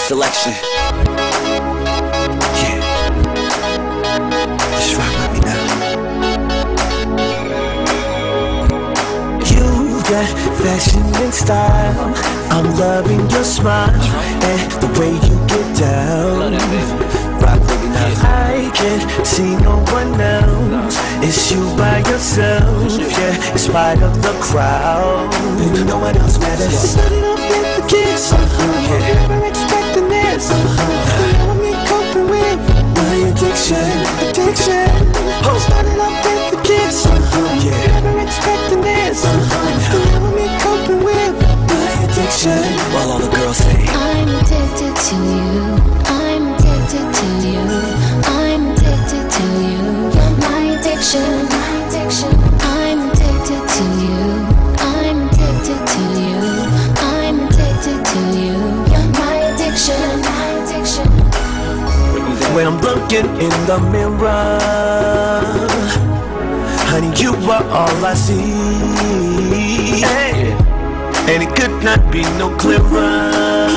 Selection. Yeah. Just rock with me now. You got fashion and style. I'm loving your smile and the way you get down. Rock with me now. I can't see no one else. It's you by yourself. Yeah, in spite of the crowd. And no one else matters. Started off with a kiss. Never expecting this. Now I'm coping with my addiction. Started off with a kiss. Never expecting this. Now I'm coping with my addiction. While all the girls say I'm addicted to you. I'm addicted to you. I'm addicted to you. You're my addiction. I'm addicted to you. I'm addicted to you. I'm addicted to you. You're my addiction. when I'm looking in the mirror, honey, you are all I see. Hey. And it could not be no clearer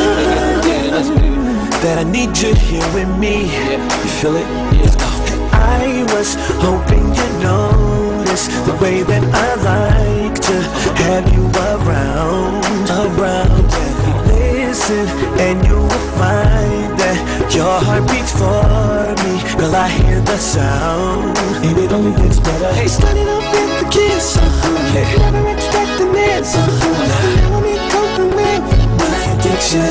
that I need you here with me. You feel it? I was hoping you'd notice the way that I like to have you around. Listen, and you will find that your heart beats for me. Girl, I hear the sound, and it only gets better. Hey, starting off with a kiss, never expecting this. Now I'm coping with my addiction.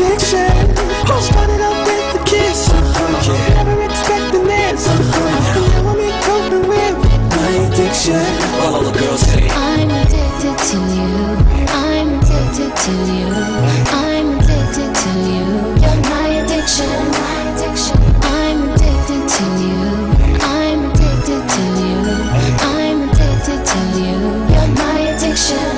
Started off with a kiss, never expecting this. Now I'm coping with my addiction. All the girls say I'm addicted to you. I'm addicted to you. I'm addicted to you. You're my addiction. I'm addicted to you. I'm addicted to you. I'm addicted to you. You're my addiction.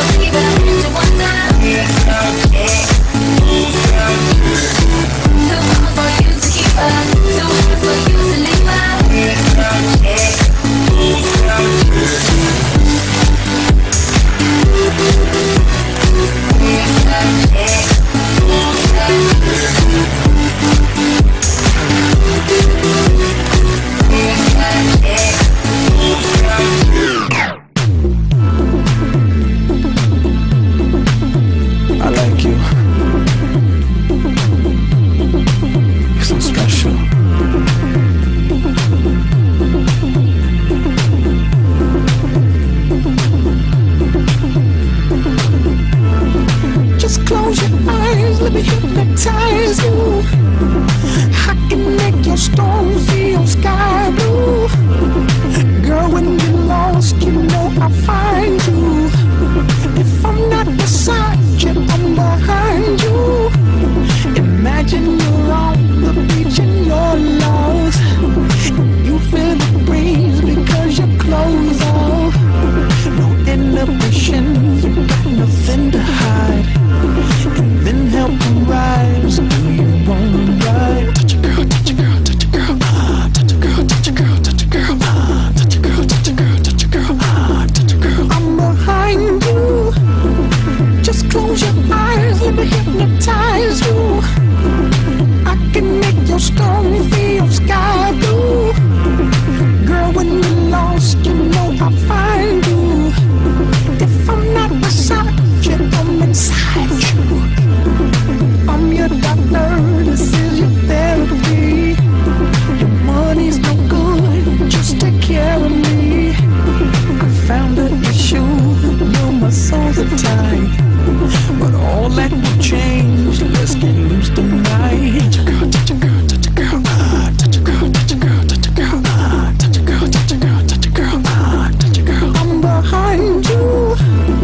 So me hypnotize you. I can make your storm feel sky blue. Girl, when you're lost, you know I'll find you. If I'm not beside you, I'm behind you. Imagine you're on the beach and you're lost. You feel the breeze because your clothes off. No inhibition, you got nothing to hide. And then help them rise. Do you wanna ride? Touch a girl, touch a girl, touch a girl. Touch a girl, touch a girl, touch a girl. Touch a girl, touch a girl, touch a girl. Touch a girl. I'm behind you. Just close your eyes, let me hypnotize you. I can make your storm feel sky blue. Girl, when you're lost, you know I'll find you. If I'm not beside you, I'm inside you. I'm your doctor, this is your therapy. Your money's no good, just take care of me. I found an issue, you're my soul to tie. But all that will change, let's get loose tonight. Touch a girl, touch a girl, touch a girl. Touch a girl, touch a girl, touch a girl. Touch a girl, touch a girl, touch a girl. Touch a girl. I'm behind you.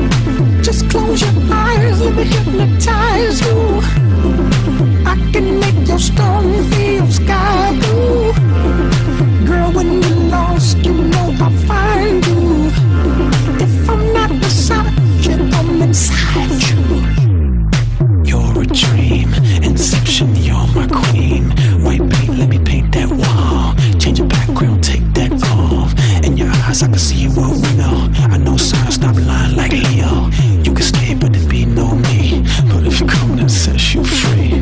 Just close your eyes, let me hypnotize you. I can make your storm feel sky blue. Girl, when you're lost, you know I'll find you. If I'm not beside you, I'm inside you. You're a dream, inception, you're my queen. White paint, let me paint that wall. Change your background, take that off. In your eyes, I can see you a winner. I know signs, stop lying like Leo. You can stay, but it be no me. But if you come, then set you free.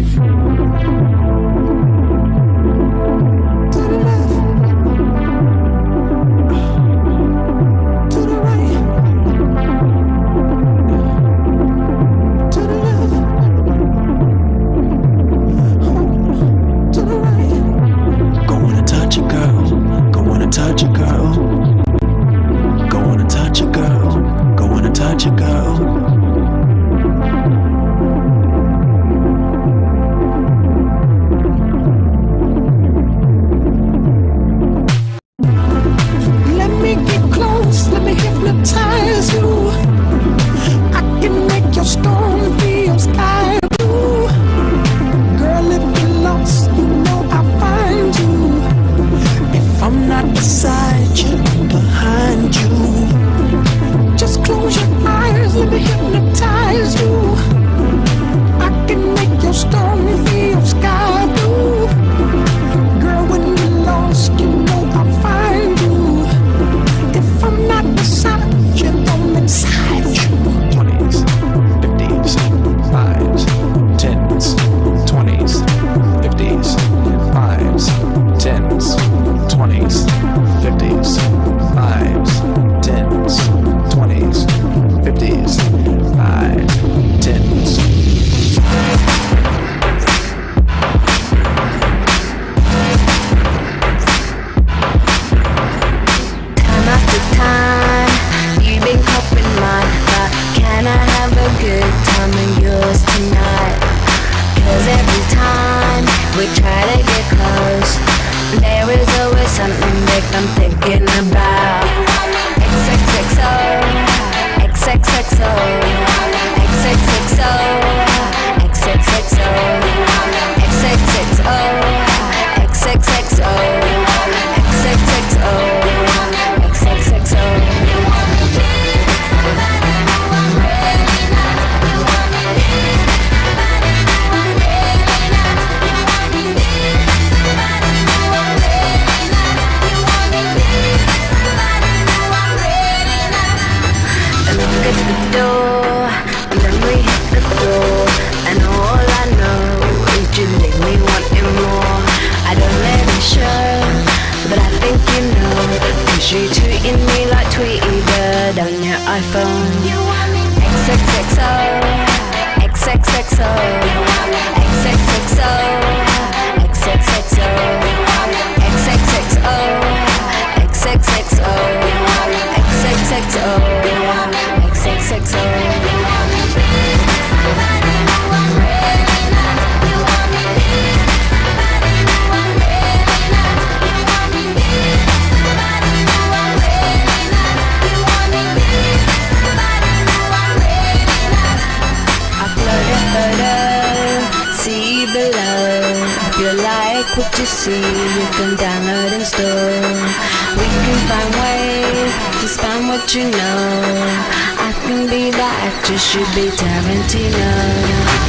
And then we hit the floor, and all I know If you like what you see, you can download and store. We can find ways to spend what you know. I can be the actress, you be Tarantino.